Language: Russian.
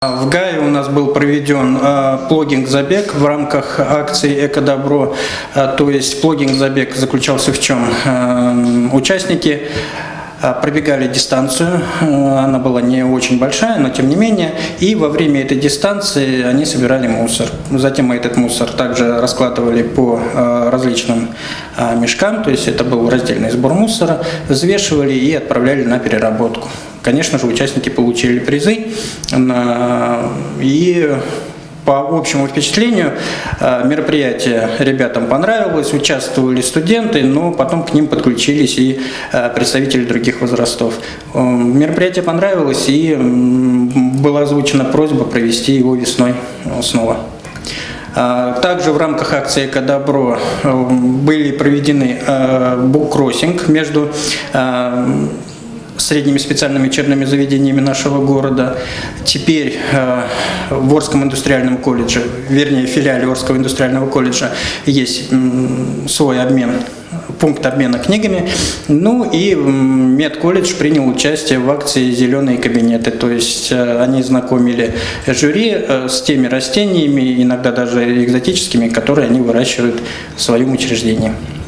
В ГАИ у нас был проведен плогинг-забег в рамках акции «Эко-добро». То есть плогинг-забег заключался в чем? Участники пробегали дистанцию, она была не очень большая, но тем не менее, и во время этой дистанции они собирали мусор. Затем мы этот мусор также раскладывали по различным мешкам, то есть это был раздельный сбор мусора, взвешивали и отправляли на переработку. Конечно же, участники получили призы, и по общему впечатлению мероприятие ребятам понравилось, участвовали студенты, но потом к ним подключились и представители других возрастов. Мероприятие понравилось, и была озвучена просьба провести его весной снова. Также в рамках акции «Эко-добро» были проведены буккроссинг между средними специальными учебными заведениями нашего города. Теперь в Орском индустриальном колледже, вернее, в филиале Орского индустриального колледжа есть свой пункт обмена книгами. Ну и медколледж принял участие в акции «Зеленые кабинеты». То есть они знакомили жюри с теми растениями, иногда даже экзотическими, которые они выращивают в своем учреждении.